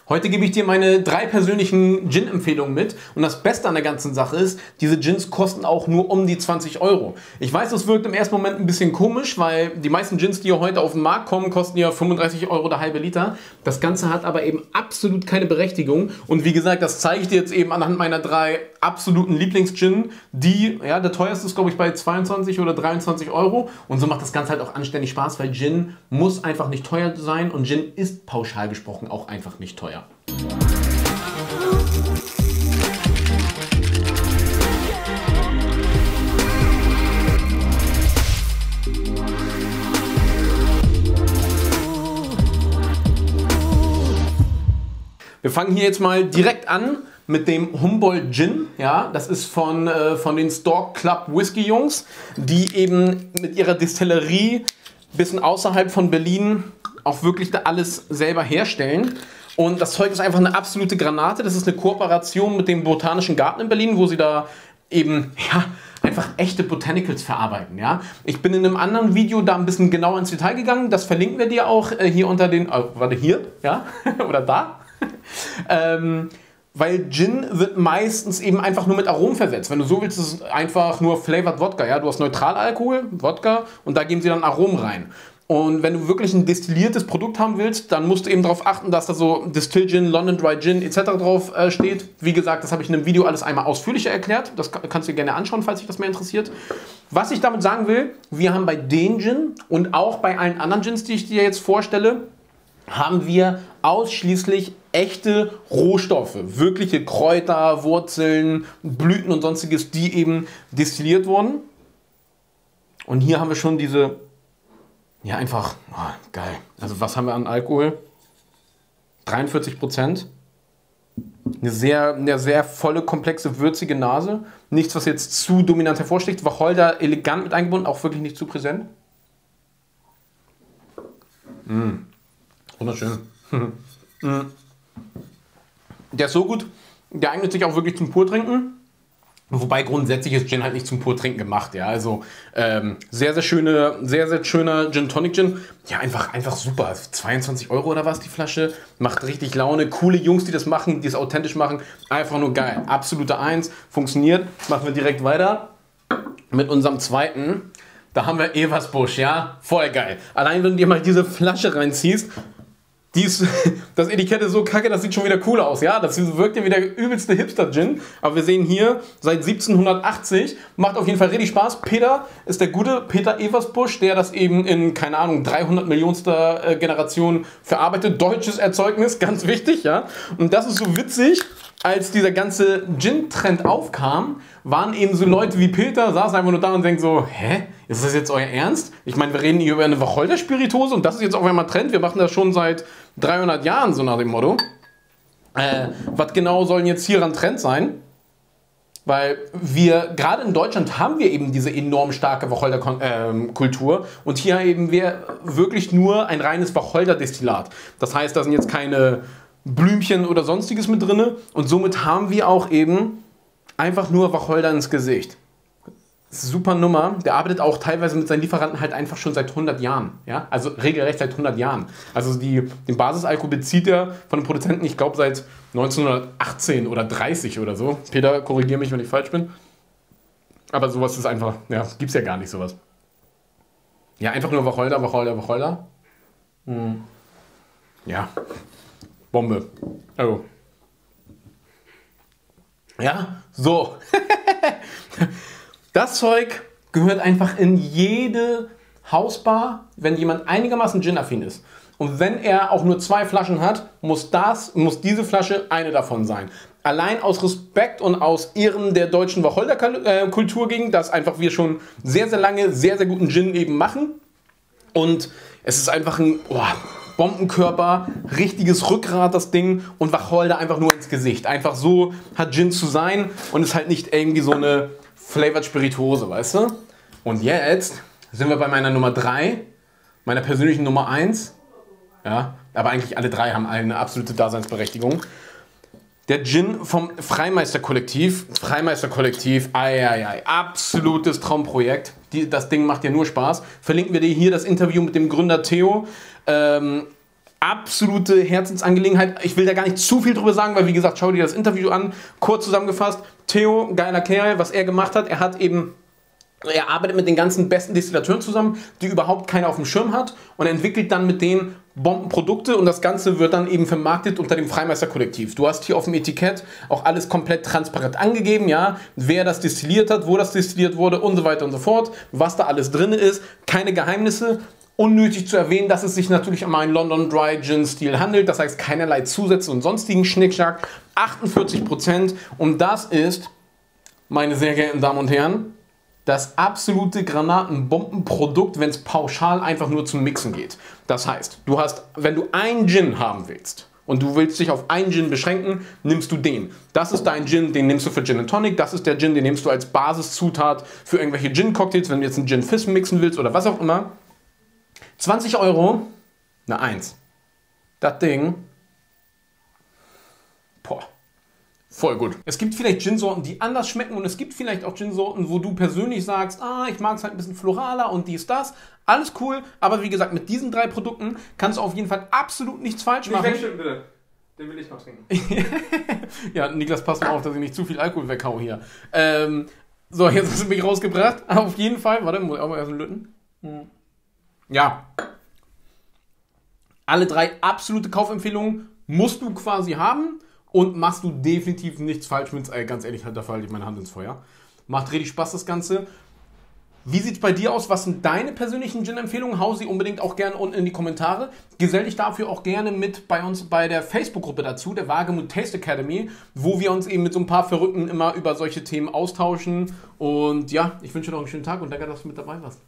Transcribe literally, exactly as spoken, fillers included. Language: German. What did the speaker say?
Heute gebe ich dir meine drei persönlichen Gin-Empfehlungen mit und das Beste an der ganzen Sache ist, diese Gins kosten auch nur um die zwanzig Euro. Ich weiß, das wirkt im ersten Moment ein bisschen komisch, weil die meisten Gins, die heute auf den Markt kommen, kosten ja fünfunddreißig Euro der halbe Liter. Das Ganze hat aber eben absolut keine Berechtigung und wie gesagt, das zeige ich dir jetzt eben anhand meiner drei absoluten Lieblings-Gin, die, ja, der teuerste ist glaube ich bei zweiundzwanzig oder dreiundzwanzig Euro und so macht das Ganze halt auch anständig Spaß, weil Gin muss einfach nicht teuer sein und Gin ist pauschal gesprochen auch einfach nicht teuer. Wir fangen hier jetzt mal direkt an mit dem Humboldt Gin. Ja, das ist von, äh, von den Stork Club Whisky Jungs, die eben mit ihrer Distillerie ein bisschen außerhalb von Berlin auch wirklich da alles selber herstellen. Und das Zeug ist einfach eine absolute Granate. Das ist eine Kooperation mit dem Botanischen Garten in Berlin, wo sie da eben ja, einfach echte Botanicals verarbeiten. Ja? Ich bin in einem anderen Video da ein bisschen genauer ins Detail gegangen. Das verlinken wir dir auch äh, hier unter den... Oh, warte, hier? Ja? Oder da? ähm, weil Gin wird meistens eben einfach nur mit Aromen versetzt. Wenn du so willst, ist es einfach nur Flavored Wodka. Ja? Du hast Neutralalkohol, Wodka und da geben sie dann Aromen rein. Und wenn du wirklich ein destilliertes Produkt haben willst, dann musst du eben darauf achten, dass da so Distill Gin, London Dry Gin et cetera drauf äh, steht. Wie gesagt, das habe ich in einem Video alles einmal ausführlicher erklärt. Das kannst du dir gerne anschauen, falls dich das mehr interessiert. Was ich damit sagen will, wir haben bei den Gin und auch bei allen anderen Gins, die ich dir jetzt vorstelle, haben wir ausschließlich echte Rohstoffe. Wirkliche Kräuter, Wurzeln, Blüten und sonstiges, die eben destilliert wurden. Und hier haben wir schon diese... Ja, einfach, oh, geil. Also was haben wir an Alkohol? dreiundvierzig Prozent. Eine sehr, eine sehr volle, komplexe, würzige Nase. Nichts, was jetzt zu dominant hervorsticht. Wacholder elegant mit eingebunden, auch wirklich nicht zu präsent. Mm. Wunderschön. mm. Der ist so gut, der eignet sich auch wirklich zum Purtrinken. Wobei grundsätzlich ist Gin halt nicht zum Purtrinken gemacht, ja, also ähm, sehr, sehr schöne, sehr, sehr schöner Gin Tonic Gin, ja, einfach, einfach super, zweiundzwanzig Euro oder was die Flasche, macht richtig Laune, coole Jungs, die das machen, die es authentisch machen, einfach nur geil, absolute Eins, funktioniert, machen wir direkt weiter mit unserem zweiten, da haben wir Eversbusch, ja, voll geil, allein wenn du dir mal diese Flasche reinziehst, Die ist, das Etikett ist so kacke, das sieht schon wieder cool aus, ja, das wirkt ja wie der übelste Hipster-Gin, aber wir sehen hier, seit siebzehnhundertachtzig, macht auf jeden Fall richtig Spaß. Peter ist der gute Peter Eversbusch, der das eben in, keine Ahnung, dreihundert Millionster Generation verarbeitet, deutsches Erzeugnis, ganz wichtig, ja, und das ist so witzig, als dieser ganze Gin-Trend aufkam, waren eben so Leute wie Peter, saßen einfach nur da und denken so, hä, ist das jetzt euer Ernst? Ich meine, wir reden hier über eine Wacholder-Spirituose und das ist jetzt auf einmal Trend, wir machen das schon seit dreihundert Jahren, so nach dem Motto. Äh, was genau soll jetzt hieran Trend sein? Weil wir, gerade in Deutschland haben wir eben diese enorm starke Wacholder-Kultur und hier eben wir wirklich nur ein reines Wacholder-Destillat. Das heißt, da sind jetzt keine Blümchen oder sonstiges mit drin und somit haben wir auch eben einfach nur Wacholder ins Gesicht. Super Nummer, der arbeitet auch teilweise mit seinen Lieferanten halt einfach schon seit hundert Jahren, ja, also regelrecht seit hundert Jahren. Also die, den Basisalkohol bezieht er von den Produzenten, ich glaube seit neunzehnhundertachtzehn oder dreißig oder so. Peter, korrigiere mich, wenn ich falsch bin. Aber sowas ist einfach, ja, gibt's ja gar nicht sowas. Ja, einfach nur Wacholder, Wacholder, Wacholder. Hm. Ja. Bombe. Oh. Ja, so. Das Zeug gehört einfach in jede Hausbar, wenn jemand einigermaßen Gin-affin ist. Und wenn er auch nur zwei Flaschen hat, muss, das, muss diese Flasche eine davon sein. Allein aus Respekt und aus Ehren der deutschen Wacholder-Kultur ging, dass einfach wir schon sehr, sehr lange sehr, sehr guten Gin eben machen. Und es ist einfach ein... Oh, Bombenkörper, richtiges Rückgrat das Ding und Wacholder einfach nur ins Gesicht. Einfach so hat Gin zu sein und ist halt nicht irgendwie so eine Flavored Spirituose, weißt du? Und jetzt sind wir bei meiner Nummer drei, meiner persönlichen Nummer eins. Ja, aber eigentlich alle drei haben eine absolute Daseinsberechtigung. Der Gin vom Freimeister-Kollektiv. Freimeister-Kollektiv, ei, ei, ei, absolutes Traumprojekt. Die, das Ding macht ja nur Spaß. Verlinken wir dir hier das Interview mit dem Gründer Theo. Ähm, absolute Herzensangelegenheit. Ich will da gar nicht zu viel drüber sagen, weil wie gesagt, schau dir das Interview an. Kurz zusammengefasst, Theo, geiler Kerl, was er gemacht hat. Er hat eben, er arbeitet mit den ganzen besten Destillateuren zusammen, die überhaupt keiner auf dem Schirm hat und entwickelt dann mit denen Bombenprodukte und das Ganze wird dann eben vermarktet unter dem Freimeister-Kollektiv. Du hast hier auf dem Etikett auch alles komplett transparent angegeben, ja, wer das destilliert hat, wo das destilliert wurde und so weiter und so fort, was da alles drin ist, keine Geheimnisse. Unnötig zu erwähnen, dass es sich natürlich um einen London Dry Gin Stil handelt, das heißt keinerlei Zusätze und sonstigen Schnickschnack, achtundvierzig Prozent und das ist, meine sehr geehrten Damen und Herren, das absolute Granatenbombenprodukt, wenn es pauschal einfach nur zum Mixen geht. Das heißt, du hast, wenn du einen Gin haben willst und du willst dich auf einen Gin beschränken, nimmst du den. Das ist dein Gin, den nimmst du für Gin and Tonic. Das ist der Gin, den nimmst du als Basiszutat für irgendwelche Gin-Cocktails, wenn du jetzt einen Gin Fizz mixen willst oder was auch immer. zwanzig Euro, eine Eins. Das Ding, boah. Voll gut. Es gibt vielleicht Gin-Sorten, die anders schmecken und es gibt vielleicht auch Gin-Sorten, wo du persönlich sagst, ah, ich mag es halt ein bisschen floraler und dies, das. Alles cool, aber wie gesagt, mit diesen drei Produkten kannst du auf jeden Fall absolut nichts falsch machen. Nicht wegschütten, bitte. Den will ich noch trinken. Ja, Niklas, pass mal auf, dass ich nicht zu viel Alkohol weghau hier. Ähm, so, jetzt hast du mich rausgebracht. Auf jeden Fall. Warte, muss ich auch mal erst löten. Hm. Ja. Alle drei absolute Kaufempfehlungen musst du quasi haben. Und machst du definitiv nichts falsch mit, äh, ganz ehrlich, da falle ich meine Hand ins Feuer. Macht richtig Spaß, das Ganze. Wie sieht es bei dir aus? Was sind deine persönlichen Gin-Empfehlungen? Hau sie unbedingt auch gerne unten in die Kommentare. Gesell dich dafür auch gerne mit bei uns bei der Facebook-Gruppe dazu, der Wagemut Taste Academy, wo wir uns eben mit so ein paar Verrückten immer über solche Themen austauschen. Und ja, ich wünsche dir noch einen schönen Tag und danke, dass du mit dabei warst.